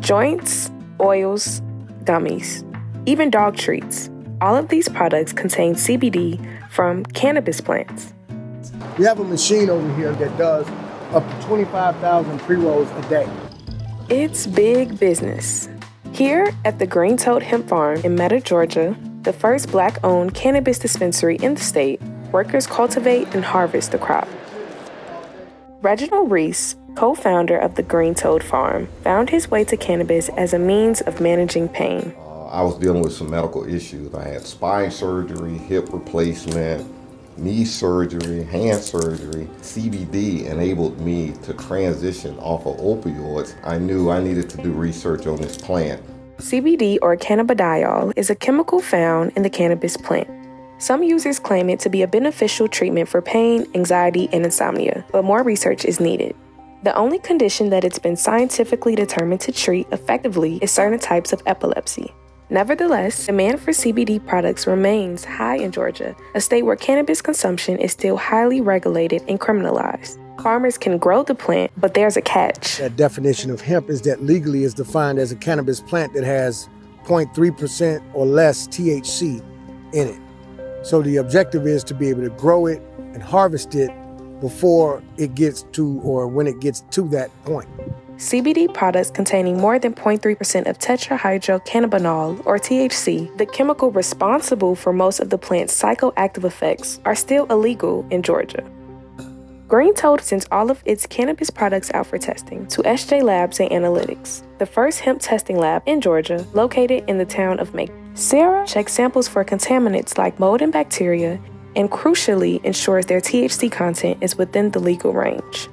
Joints, oils, gummies, even dog treats. All of these products contain CBD from cannabis plants. We have a machine over here that does up to 25,000 pre-rolls a day. It's big business. Here at the Green Toad Hemp Farm in Meta, Georgia, the first Black-owned cannabis dispensary in the state, workers cultivate and harvest the crop. Reginald Reese, co-founder of the Green Toad Farm, found his way to cannabis as a means of managing pain. I was dealing with some medical issues. I had spine surgery, hip replacement, knee surgery, hand surgery. CBD enabled me to transition off of opioids. I knew I needed to do research on this plant. CBD, or cannabidiol, is a chemical found in the cannabis plant. Some users claim it to be a beneficial treatment for pain, anxiety, and insomnia, but more research is needed. The only condition that it's been scientifically determined to treat effectively is certain types of epilepsy. Nevertheless, demand for CBD products remains high in Georgia, a state where cannabis consumption is still highly regulated and criminalized. Farmers can grow the plant, but there's a catch. That definition of hemp is that legally is defined as a cannabis plant that has 0.3% or less THC in it. So the objective is to be able to grow it and harvest it before it gets to, or when it gets to that point. CBD products containing more than 0.3% of tetrahydrocannabinol, or THC, the chemical responsible for most of the plant's psychoactive effects, are still illegal in Georgia. Green Toad sends all of its cannabis products out for testing to SJ Labs and Analytics, the first hemp testing lab in Georgia, located in the town of Macon. Sarah checks samples for contaminants like mold and bacteria, and crucially ensures their THC content is within the legal range.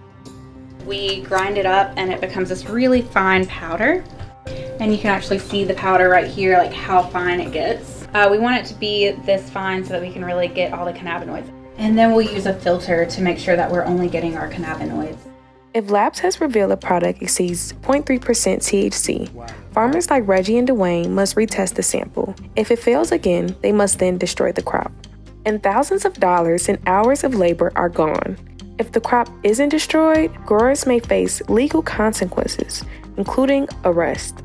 We grind it up and it becomes this really fine powder. And you can actually see the powder right here, like how fine it gets. We want it to be this fine so that we can really get all the cannabinoids. And then we'll use a filter to make sure that we're only getting our cannabinoids. If lab tests reveal a product exceeds 0.3% THC, farmers like Reggie and Dwayne must retest the sample. If it fails again, they must then destroy the crop. And thousands of dollars and hours of labor are gone. If the crop isn't destroyed, growers may face legal consequences, including arrest.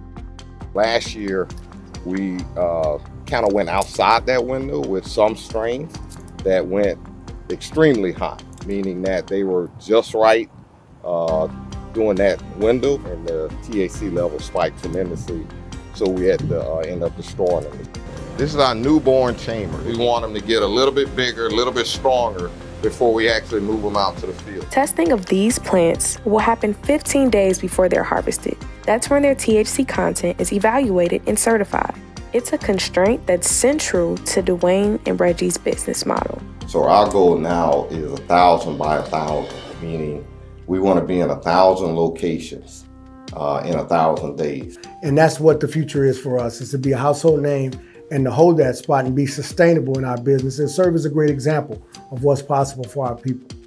Last year, we kind of went outside that window with some strains that went extremely hot, meaning that they were just right during that window, and the THC level spiked tremendously, so we had to end up destroying them. This is our newborn chamber. We want them to get a little bit bigger, a little bit stronger before we actually move them out to the field. Testing of these plants will happen 15 days before they're harvested. That's when their THC content is evaluated and certified. It's a constraint that's central to Dwayne and Reggie's business model. So our goal now is 1,000 by 1,000, meaning we want to be in 1,000 locations in 1,000 days. And that's what the future is for us, is to be a household name and to hold that spot and be sustainable in our business and serve as a great example of what's possible for our people.